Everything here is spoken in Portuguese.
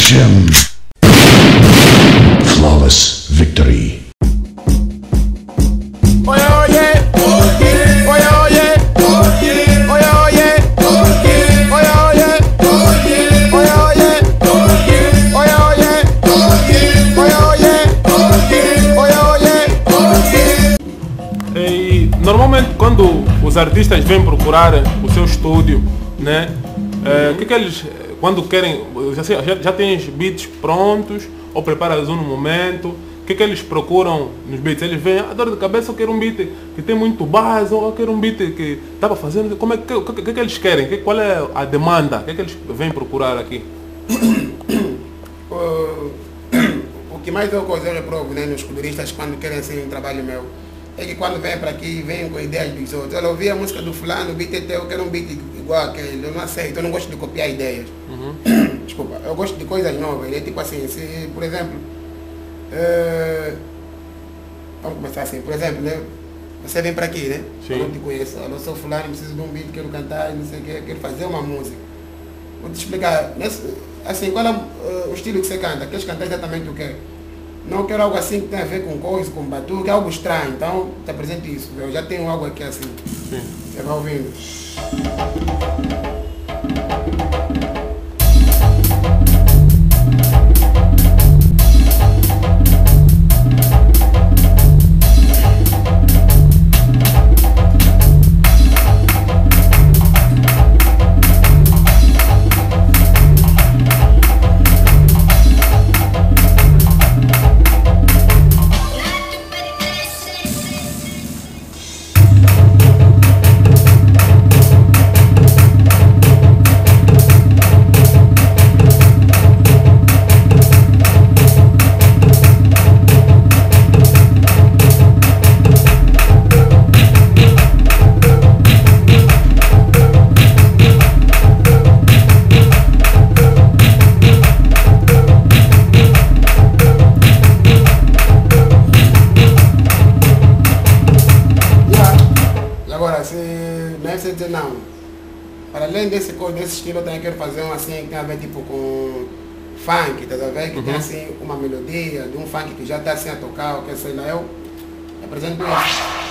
Jim. Flawless victory. Oye, oye, oye, oye, oye, oye, oye, oye, oye, oye, oye, oye. E normalmente quando os artistas vêm procurar o seu estúdio, né? O que eles, quando querem, já tens beats prontos ou preparas um no momento? O que eles procuram nos beats? Eles veem, a dor de cabeça, eu quero um beat que tem muito base, ou eu quero um beat que está para fazer, como é que eles querem? Qual é a demanda? O que eles vêm procurar aqui? O que mais eu reprovo, né, nos coloristas quando querem assim um trabalho meu é que quando vêm para aqui, vêm com ideias dos outros. Eu ouvi a música do fulano, o beat é teu, eu quero um beat igual aquele, eu não aceito, eu não gosto de copiar ideias. Desculpa, eu gosto de coisas novas, é tipo assim, se, por exemplo, vamos começar assim, por exemplo, né? Você vem para aqui, né? Sim. Eu não te conheço, eu não sou fulano, preciso de um beat, quero cantar, não sei o que, quero fazer uma música. Vou te explicar, assim, qual é o estilo que você canta? Queres cantar exatamente o quê? Não quero algo assim que tenha a ver com coisa, com batuque, é algo estranho, então te apresento isso. Eu já tenho algo aqui assim. Sim. Você vai ouvindo. Agora, se não é você dizer não, para além desse estilo, eu também quero fazer um assim que tem a ver tipo com funk, tá a ver? Que tem assim uma melodia de um funk que já está assim a tocar, ou que sei lá, eu apresento isso.